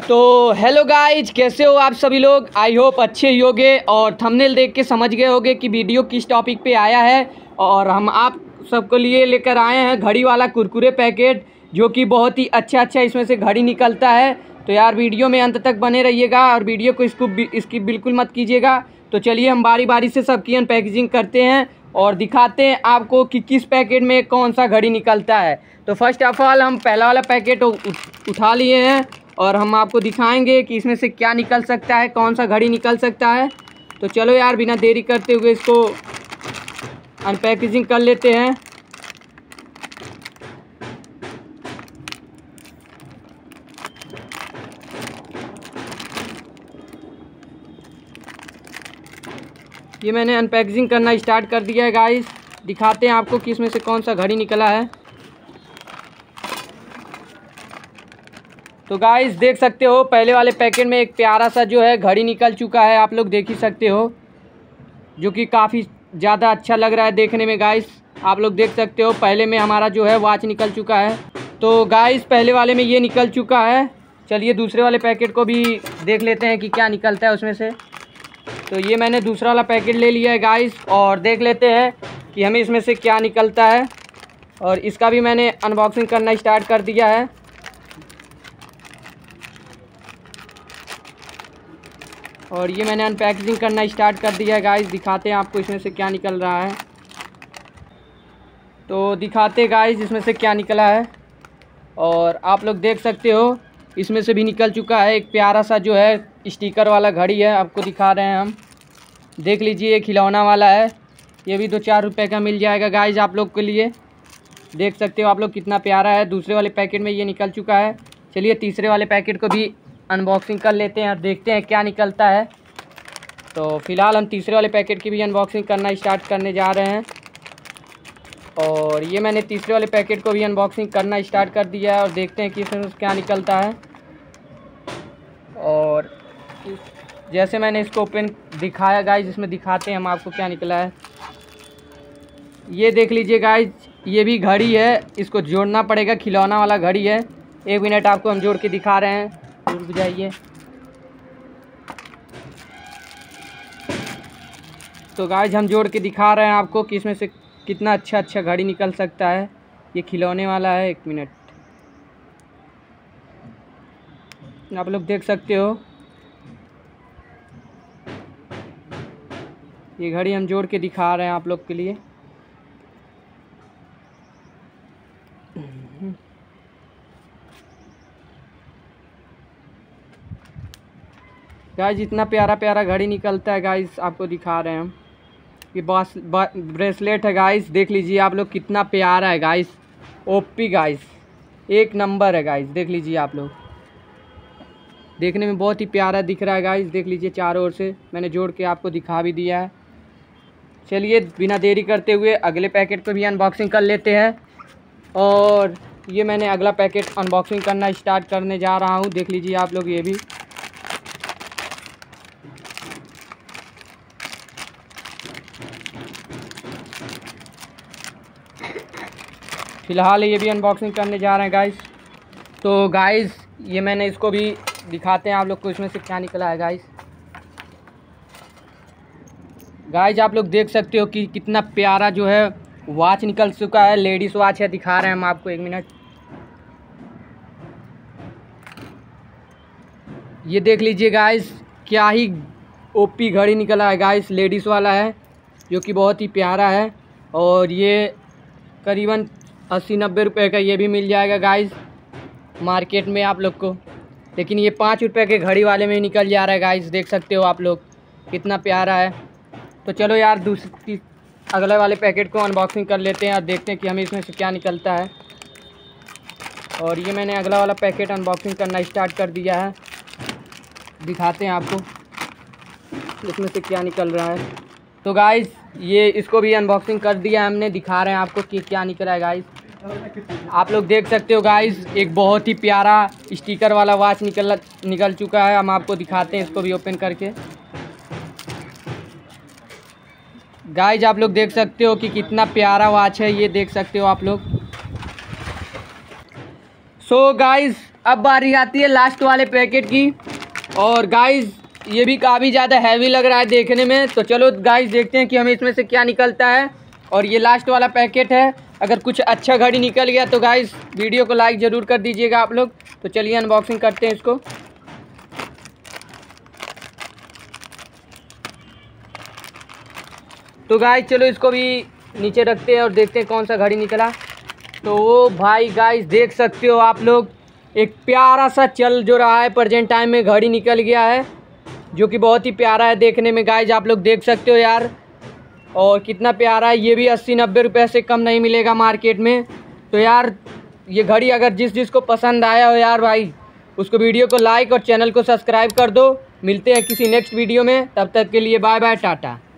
तो hello guys, कैसे हो आप सभी लोग। आई होप अच्छे ही होगे और थंबनेल देख के समझ गए होगे कि वीडियो किस टॉपिक पे आया है। और हम आप सबको लिए लेकर आए हैं घड़ी वाला कुरकुरे पैकेट, जो कि बहुत ही अच्छा इसमें से घड़ी निकलता है। तो यार वीडियो में अंत तक बने रहिएगा और वीडियो को इसकी बिल्कुल मत कीजिएगा। तो चलिए हम बारी बारी से सबकी अनपैकेजिंग करते हैं और दिखाते हैं आपको कि किस पैकेट में कौन सा घड़ी निकलता है। तो फर्स्ट ऑफ ऑल हम पहला वाला पैकेट उठा लिए हैं और हम आपको दिखाएंगे कि इसमें से क्या निकल सकता है, कौन सा घड़ी निकल सकता है। तो चलो यार बिना देरी करते हुए इसको अनपैकेजिंग कर लेते हैं। ये मैंने अनपैकेजिंग करना स्टार्ट कर दिया है गाइस। दिखाते हैं आपको कि इसमें से कौन सा घड़ी निकला है। तो गाइस देख सकते हो पहले वाले पैकेट में एक प्यारा सा जो है घड़ी निकल चुका है, आप लोग देख ही सकते हो, जो कि काफ़ी ज़्यादा अच्छा लग रहा है देखने में गाइस। आप लोग देख सकते हो पहले में हमारा जो है वॉच निकल चुका है। तो गाइस पहले वाले में ये निकल चुका है। चलिए दूसरे वाले पैकेट को भी देख लेते हैं कि क्या निकलता है उसमें से। तो ये मैंने दूसरा वाला पैकेट ले लिया है गाइस और देख लेते हैं कि हमें इसमें से क्या निकलता है। और इसका भी मैंने अनबॉक्सिंग करना स्टार्ट कर दिया है। और ये मैंने अनपैकेजिंग करना स्टार्ट कर दिया है गाइस। दिखाते हैं आपको इसमें से क्या निकल रहा है। तो दिखाते गाइस इसमें से क्या निकला है। और आप लोग देख सकते हो इसमें से भी निकल चुका है एक प्यारा सा जो है स्टिकर वाला घड़ी है, आपको दिखा रहे हैं हम। देख लीजिए खिलौना वाला है, ये भी 2-4 रुपये का मिल जाएगा गाइस आप लोग के लिए। देख सकते हो आप लोग कितना प्यारा है। दूसरे वाले पैकेट में ये निकल चुका है। चलिए तीसरे वाले पैकेट को भी अनबॉक्सिंग कर लेते हैं और देखते हैं क्या निकलता है। तो फ़िलहाल हम तीसरे वाले पैकेट की भी अनबॉक्सिंग करना स्टार्ट करने जा रहे हैं। और ये मैंने तीसरे वाले पैकेट को भी अनबॉक्सिंग करना स्टार्ट कर दिया है और देखते हैं कि इसमें क्या निकलता है। और जैसे मैंने इसको ओपन दिखाया गाइस, इसमें दिखाते हैं हम आपको क्या निकला है। ये देख लीजिए गाइस, ये भी घड़ी है, इसको जोड़ना पड़ेगा, खिलौना वाला घड़ी है। 1 मिनट आपको हम जोड़ के दिखा रहे हैं, रुक जाइए। तो गाइस हम जोड़ के दिखा रहे हैं आपको कि इसमें से कितना अच्छा घड़ी निकल सकता है। ये खिलौने वाला है, 1 मिनट। आप लोग देख सकते हो ये घड़ी हम जोड़ के दिखा रहे हैं आप लोग के लिए। गाइस इतना प्यारा घड़ी निकलता है गाइस, आपको दिखा रहे हैं हम। ये ब्रेसलेट है गाइस, देख लीजिए आप लोग कितना प्यारा है गाइस। ओपी गाइस, 1 नंबर है गाइस। देख लीजिए आप लोग, देखने में बहुत ही प्यारा दिख रहा है गाइस। देख लीजिए चारों ओर से मैंने जोड़ के आपको दिखा भी दिया है। चलिए बिना देरी करते हुए अगले पैकेट को भी अनबॉक्सिंग कर लेते हैं। और ये मैंने अगला पैकेट अनबॉक्सिंग करना स्टार्ट करने जा रहा हूँ। देख लीजिए आप लोग ये भी। फ़िलहाल ये भी अनबॉक्सिंग करने जा रहे हैं गाइस। तो गाइस ये मैंने इसको भी दिखाते हैं आप लोग को इसमें से क्या निकला है गाइस। गाइस आप लोग देख सकते हो कि कितना प्यारा जो है वॉच निकल चुका है। लेडीज़ वॉच है, दिखा रहे हैं हम आपको, 1 मिनट। ये देख लीजिए गाइस, क्या ही ओपी घड़ी निकला है गाइस। लेडीज़ वाला है जो कि बहुत ही प्यारा है। और ये करीबन 80-90 रुपये का ये भी मिल जाएगा गाइस मार्केट में आप लोग को। लेकिन ये 5 रुपये के घड़ी वाले में निकल जा रहा है गाइस। देख सकते हो आप लोग कितना प्यारा है। तो चलो यार अगले वाले पैकेट को अनबॉक्सिंग कर लेते हैं और देखते हैं कि हमें इसमें से क्या निकलता है। और ये मैंने अगला वाला पैकेट अनबॉक्सिंग करना स्टार्ट कर दिया है। दिखाते हैं आपको इसमें से क्या निकल रहा है। तो गाइस ये इसको भी अनबॉक्सिंग कर दिया हमने, दिखा रहे हैं आपको कि क्या निकला है गाइस। आप लोग देख सकते हो गाइस, एक बहुत ही प्यारा स्टिकर वाला वॉच निकल चुका है। हम आपको दिखाते हैं इसको भी ओपन करके। गाइस आप लोग देख सकते हो कि कितना प्यारा वॉच है, ये देख सकते हो आप लोग। सो गाइस अब बारी आती है लास्ट वाले पैकेट की। और गाइस ये भी काफ़ी ज़्यादा हैवी लग रहा है देखने में। तो चलो गाइस देखते हैं कि हमें इसमें से क्या निकलता है। और ये लास्ट वाला पैकेट है। अगर कुछ अच्छा घड़ी निकल गया तो गाइस वीडियो को लाइक ज़रूर कर दीजिएगा आप लोग। तो चलिए अनबॉक्सिंग करते हैं इसको। तो गाइस चलो इसको भी नीचे रखते हैं और देखते हैं कौन सा घड़ी निकला। तो वो भाई गाइस देख सकते हो आप लोग, एक प्यारा सा चल जो रहा है प्रेजेंट टाइम में घड़ी निकल गया है, जो कि बहुत ही प्यारा है देखने में गाइस। आप लोग देख सकते हो यार, और कितना प्यारा है। ये भी 80-90 रुपये से कम नहीं मिलेगा मार्केट में। तो यार ये घड़ी अगर जिसको पसंद आया हो यार भाई, उसको वीडियो को लाइक और चैनल को सब्सक्राइब कर दो। मिलते हैं किसी नेक्स्ट वीडियो में, तब तक के लिए बाय बाय, टाटा।